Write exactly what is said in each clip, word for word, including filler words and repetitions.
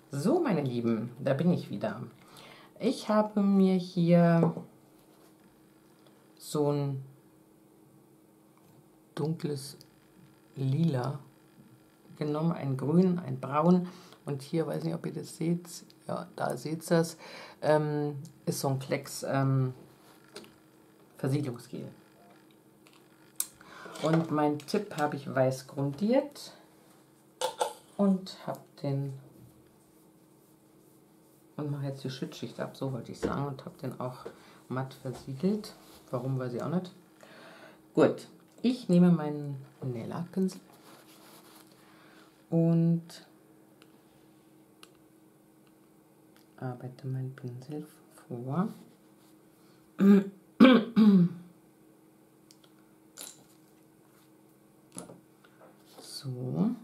So, meine Lieben, da bin ich wieder. Ich habe mir hier so ein dunkles Lila genommen, ein Grün, ein Braun und hier, weiß nicht, ob ihr das seht, ja, da seht ihr das, ähm, ist so ein Klecks ähm, Versiegelungsgel. Und mein Tipp habe ich weiß grundiert und habe den und mache jetzt die Schutzschicht ab, so wollte ich sagen, und habe den auch matt versiegelt. Warum, weiß ich auch nicht. Gut, ich nehme meinen Nail-Art-Pinsel und arbeite meinen Pinsel vor. So.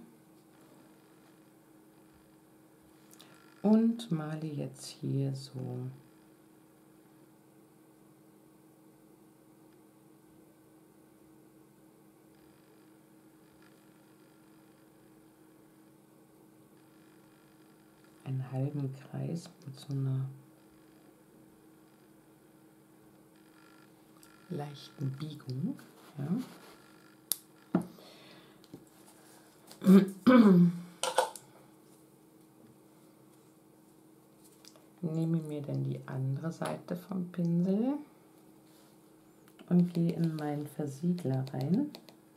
Und male jetzt hier so einen halben Kreis mit so einer leichten Biegung. Ja. Nehme mir dann die andere Seite vom Pinsel und gehe in meinen Versiegler rein.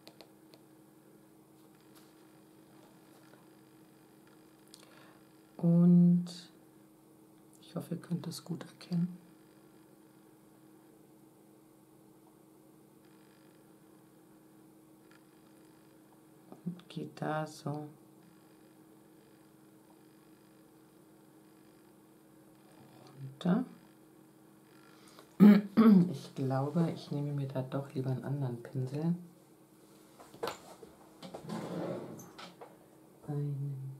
Und ich hoffe, ihr könnt das gut erkennen. Und geht da so runter. Ich glaube, ich nehme mir da doch lieber einen anderen Pinsel. Einen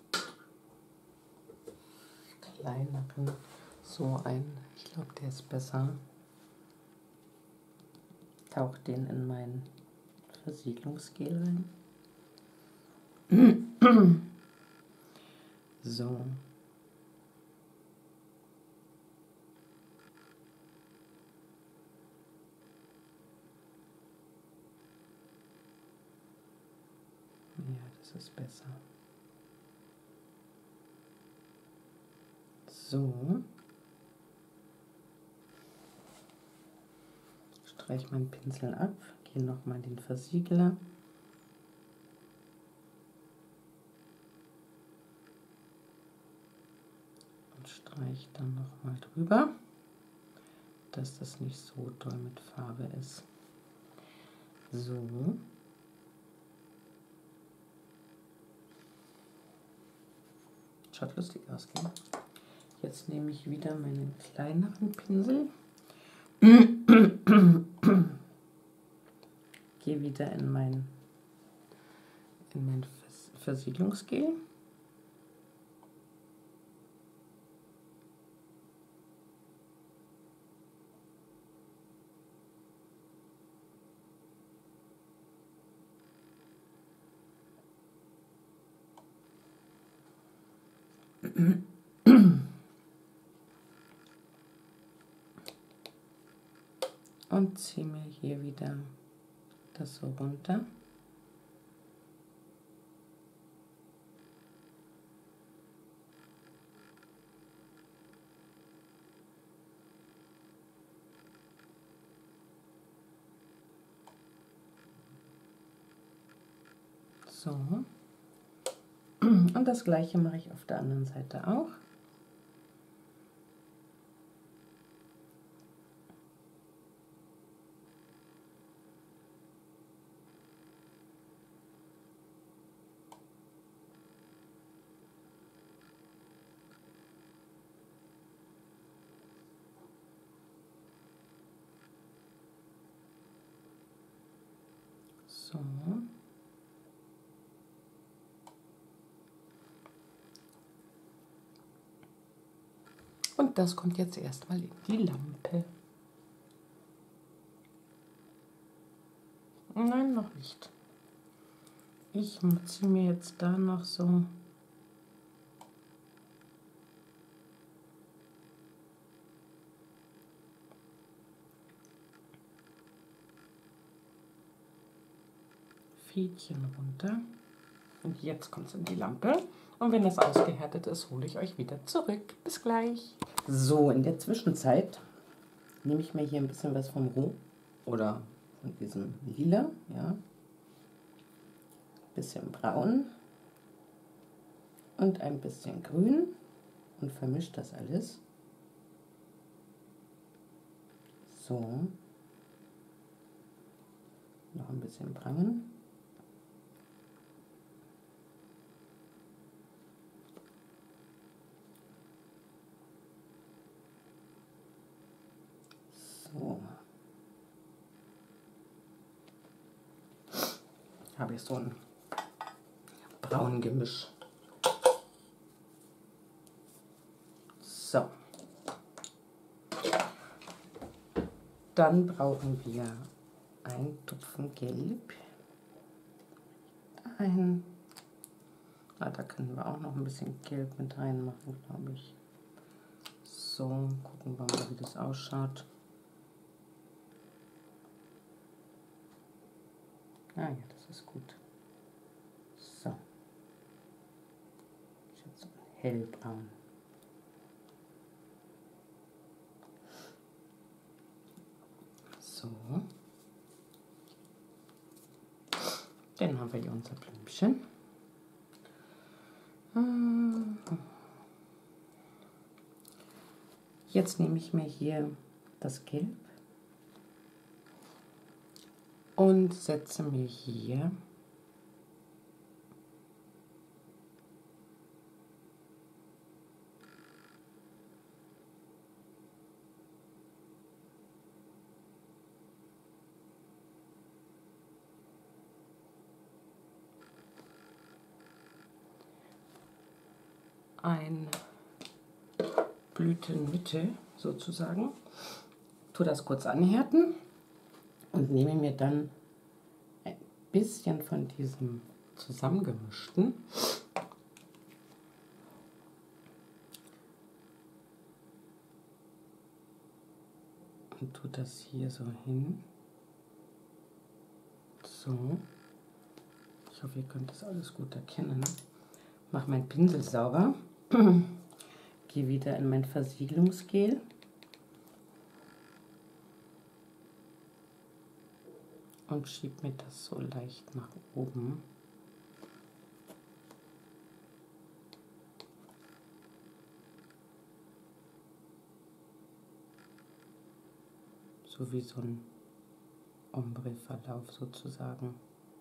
kleineren, so einen, ich glaube, der ist besser. Tauche den in mein Versiegelungsgel rein. So. Ja, das ist besser. So. Streiche meinen Pinsel ab, gehe nochmal in den Versiegler. Und streiche dann nochmal drüber, dass das nicht so doll mit Farbe ist. So. Schaut lustig aus, gell? Jetzt nehme ich wieder meinen kleineren Pinsel. Gehe wieder in mein, in mein Versiegelungsgel. Und ziehe mir hier wieder das so runter. So. Und das gleiche mache ich auf der anderen Seite auch. So. Und das kommt jetzt erstmal in die Lampe. Nein, noch nicht. Ich ziehe mir jetzt da noch so Fädchen runter. Und jetzt kommt es in die Lampe. Und wenn das ausgehärtet ist, hole ich euch wieder zurück. Bis gleich. So, in der Zwischenzeit nehme ich mir hier ein bisschen was vom Roh oder von diesem Lila, ja. Bisschen braun und ein bisschen grün und vermischt das alles. So. Noch ein bisschen braun. So. Habe ich so ein braunen Gemisch. So. Dann brauchen wir ein Tupfen Gelb. Ein. Ah, da können wir auch noch ein bisschen Gelb mit reinmachen, glaube ich. So, gucken wir mal, wie das ausschaut. Ah ja, das ist gut. So. Jetzt hellbraun. So. Dann haben wir hier unser Blümchen. Jetzt nehme ich mir hier das Gelb und setze mir hier ein Blütenmitte sozusagen, tue das kurz anhärten und nehme mir dann ein bisschen von diesem zusammengemischten und tue das hier so hin. So, ich hoffe, ihr könnt das alles gut erkennen. Mache meinen Pinsel sauber. Gehe wieder in mein Versiegelungsgel und schiebe mir das so leicht nach oben. So wie so ein Ombre-Verlauf sozusagen.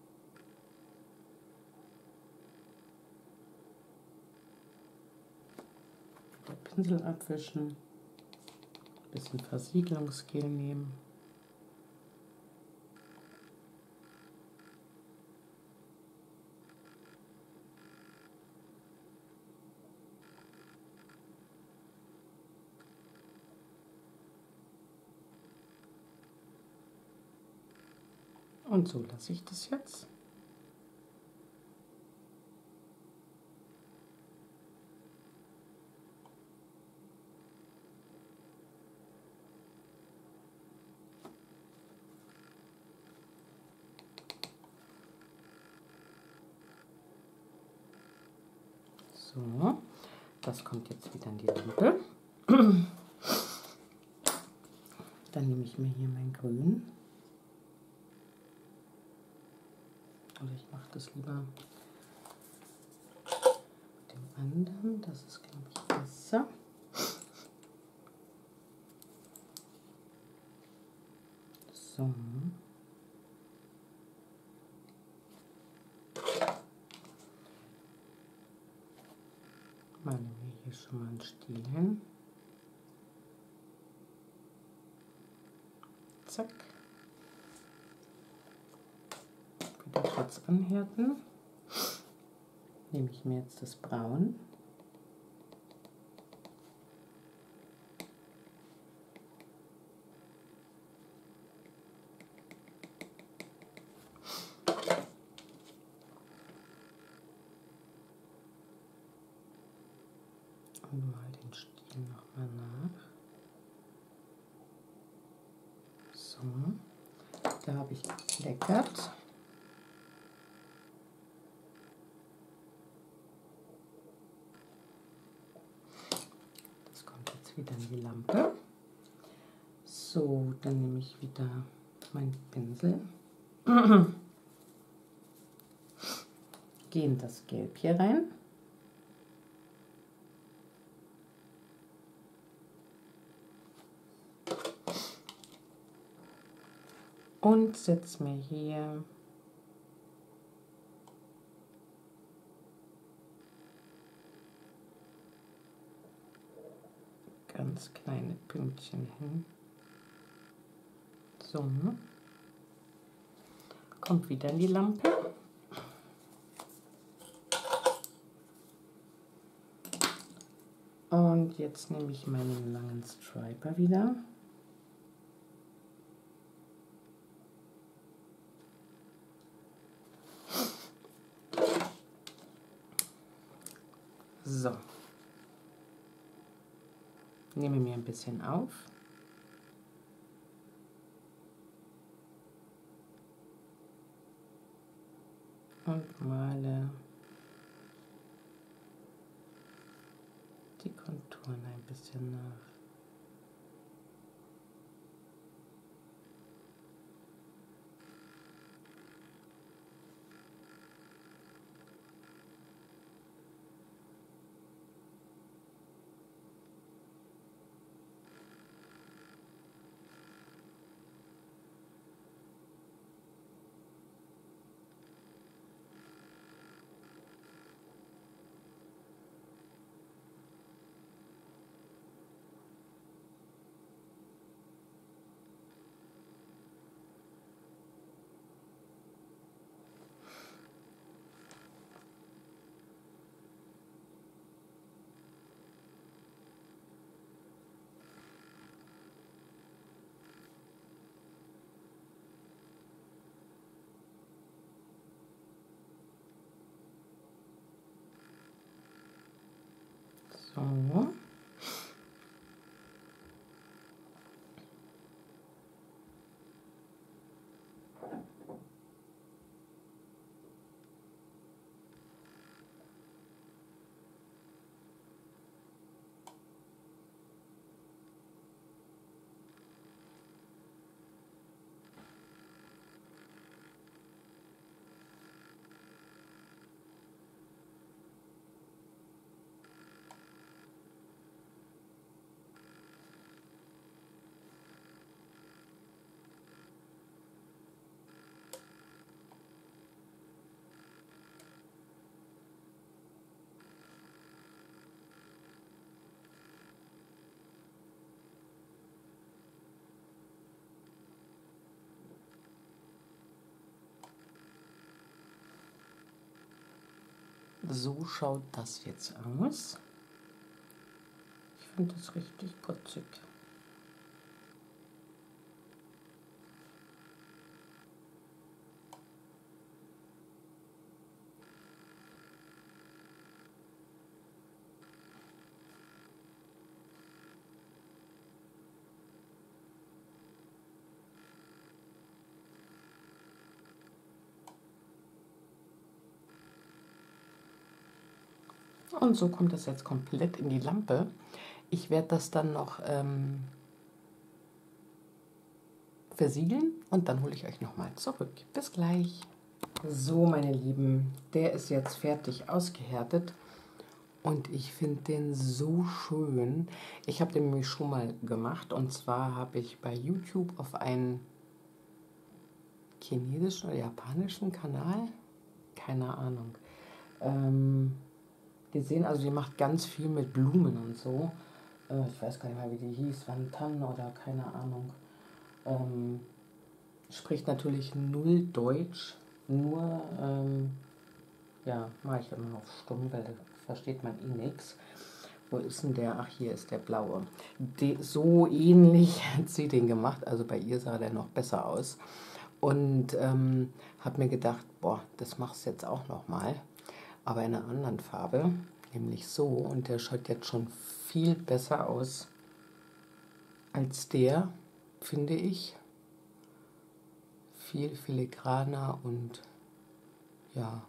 Pinsel abwischen, ein bisschen Versiegelungsgel nehmen. Und so lasse ich das jetzt. So, das kommt jetzt wieder in die Lampe. Dann nehme ich mir hier mein Grün. Oder ich mache das lieber mit dem anderen. Das ist, glaube ich, besser. So. Malen wir hier schon mal einen Stiel hin. Zack. Wieder kurz anhärten. Nehme ich mir jetzt das Braun. Und mal den Stiel nochmal nach. So, da habe ich gekleckert. wieder in die Lampe. So, dann nehme ich wieder meinen Pinsel. Gehe in das Gelb hier rein. Und setze mir hier ganz kleine Pünktchen hin. So, kommt wieder in die Lampe. Und jetzt nehme ich meinen langen Striper wieder. So, nehme mir ein bisschen auf. Und male die Konturen ein bisschen nach. So. So schaut das jetzt aus. Ich finde das richtig putzig. Und so kommt das jetzt komplett in die Lampe. Ich werde das dann noch ähm, versiegeln und dann hole ich euch nochmal zurück. Bis gleich. So, meine Lieben, der ist jetzt fertig ausgehärtet und ich finde den so schön. Ich habe den nämlich schon mal gemacht und zwar habe ich bei YouTube auf einen chinesischen oder japanischen Kanal, keine Ahnung, ähm, gesehen, also die macht ganz viel mit Blumen und so. Äh, ich weiß gar nicht mehr, wie die hieß, Van Tan oder keine Ahnung. Ähm, spricht natürlich null Deutsch, nur, ähm, ja, mache ich immer auf stumm, weil da versteht man eh nichts. Wo ist denn der? Ach, hier ist der blaue. De, so ähnlich hat sie den gemacht, also bei ihr sah der noch besser aus. Und ähm, habe mir gedacht, boah, das machst du jetzt auch noch mal, aber in einer anderen Farbe, nämlich so. Und der schaut jetzt schon viel besser aus als der, finde ich. Viel filigraner und ja,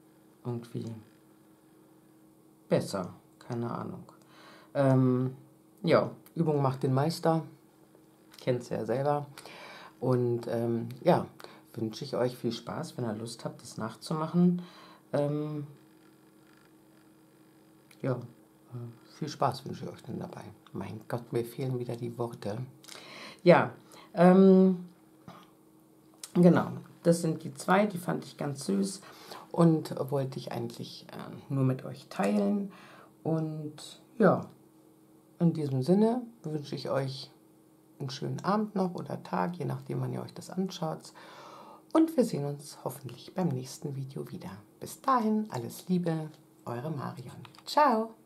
irgendwie besser, keine Ahnung. Ähm, ja, Übung macht den Meister. Kennt es ja selber. Und ähm, ja, wünsche ich euch viel Spaß, wenn ihr Lust habt, das nachzumachen. Ähm, ja, äh, viel Spaß wünsche ich euch dann dabei. Mein Gott, mir fehlen wieder die Worte. Ja, ähm, genau, das sind die zwei, die fand ich ganz süß und wollte ich eigentlich äh, nur mit euch teilen. Und ja, in diesem Sinne wünsche ich euch einen schönen Abend noch oder Tag, je nachdem, wann ihr euch das anschaut. Und wir sehen uns hoffentlich beim nächsten Video wieder. Bis dahin, alles Liebe, eure Marion. Ciao!